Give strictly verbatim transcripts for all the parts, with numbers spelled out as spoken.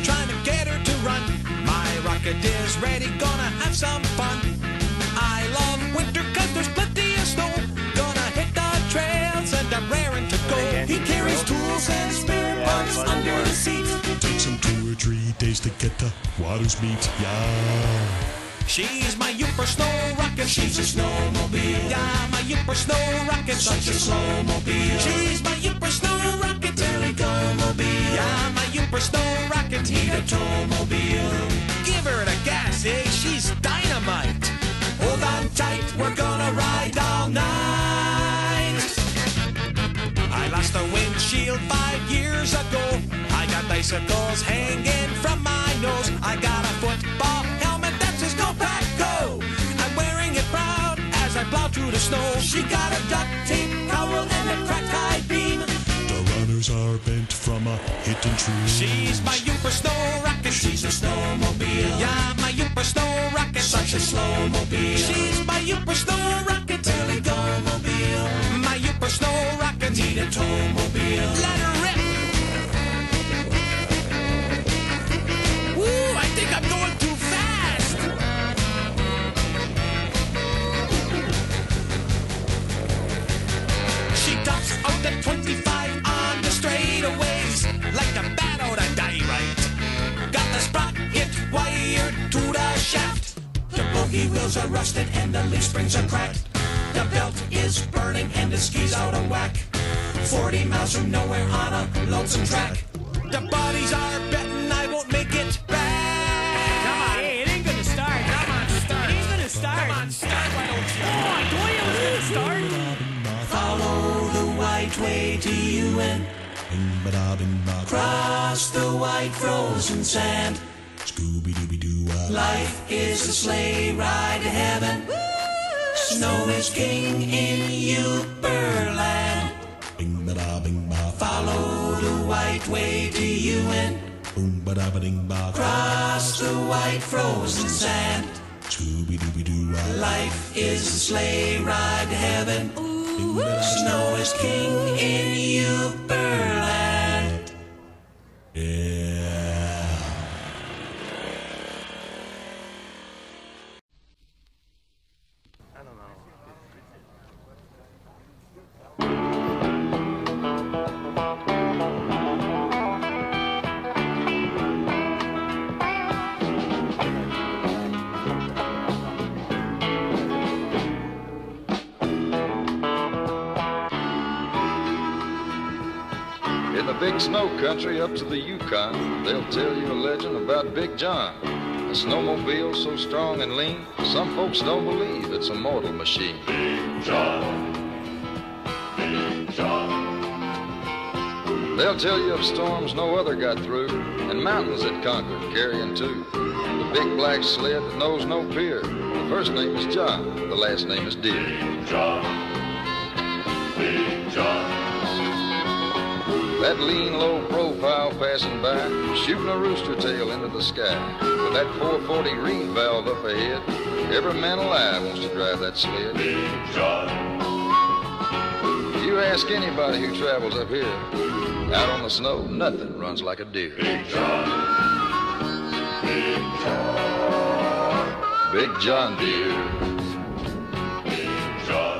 trying to get her to run. My rocket is ready, gonna have some fun. I love winter cause there's plenty of snow. Gonna hit the trails and I'm raring to go. He carries tools and spare parts under the seat. Takes him two or three days to get to Water's meet, yeah. She's my Yooper snow rocket. She's a snowmobile. Yeah, my Yooper snow rocket. Such a snowmobile. She's my Yooper snow rocket. Teleco-mobile. Yeah, my Yooper snow rocket. Need a tow-mobile. Give her the gas, eh? She's dynamite. Hold on tight, we're gonna ride all night. I lost a windshield five years ago. I got icicles hanging from my nose. I got a football helmet that says go pack go. I'm wearing it proud as I plow through the snow. She got a duct tape cowl and a cracked high beam. The runners are bent from a hitting tree. She's my Yooper snow rocket. She's a snowmobile. Yeah, my Yooper snow rocket. Such a snowmobile. She's my Yooper snow rocket. Teleco-mobile. My Yooper snow rocket. Need a tow-mobile. Let her rip. Woo, I think I'm going too fast. She tops out at twenty-five on the straightaways, like a bat out of dynamite. Got the sprocket wired to the shaft. The bogey wheels are rusted and the leaf springs are cracked. The belt is burning and the skis out of whack. Forty miles from nowhere on a lonesome track. The bodies are betting I won't make it back. Come on, hey, it ain't gonna start. Come on, start. It ain't gonna start. Come on, start. Why don't you? Oh, I told you it was gonna start. Follow the white way to you and cross the white frozen sand. Scooby-Dooby-Doo. Life is a sleigh ride to heaven. Snow is king in Yooperland. Bing ba da bing ba. Follow the white way to you and Boom ba da ba ding ba. cross the white frozen sand. Scooby-Dooby-Doo. Life is a sleigh ride to heaven. Snow is king in Yooperland. Yeah. I don't know. In the big snow country up to the Yukon, they'll tell you a legend about Big John. A snowmobile so strong and lean, some folks don't believe it's a mortal machine. Big John, Big John. They'll tell you of storms no other got through, and mountains that conquered carrying two. The big black sled that knows no fear. The first name is John, the last name is Deere. Big John, Big John. That lean, low profile passing by, shooting a rooster tail into the sky. With that four forty reed valve up ahead, every man alive wants to drive that sled. Big John. You ask anybody who travels up here, out on the snow, nothing runs like a deer. Big John, Big John. Big John Deere. Big John.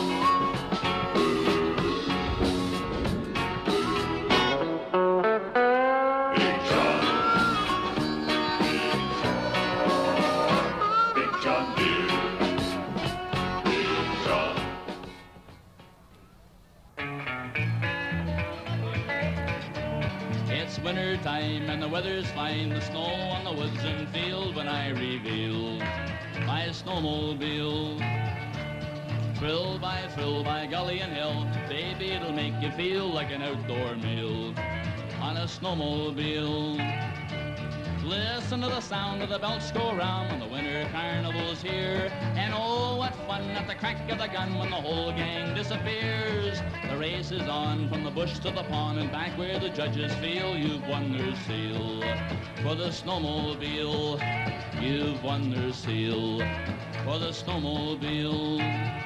Winter time and the weather's fine, the snow on the woods and field when I reveal my snowmobile. Thrill by thrill by gully and hill, baby, it'll make you feel like an outdoor meal on a snowmobile. Listen to the sound of the belts go round when the winter carnival's here. And oh, what fun at the crack of the gun when the whole gang disappears. The race is on from the bush to the pond and back where the judges feel you've won their seal. For the snowmobile, you've won their seal. For the snowmobile.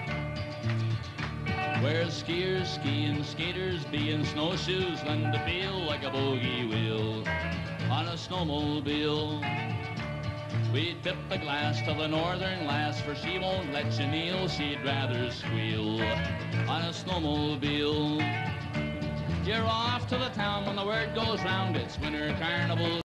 Where skiers ski and skaters be in snowshoes lend a feel like a bogey wheel on a snowmobile. snowmobile. We tip the glass to the northern lass, for she won't let you kneel, she'd rather squeal on a snowmobile. You're off to the town when the word goes round, it's winter carnival.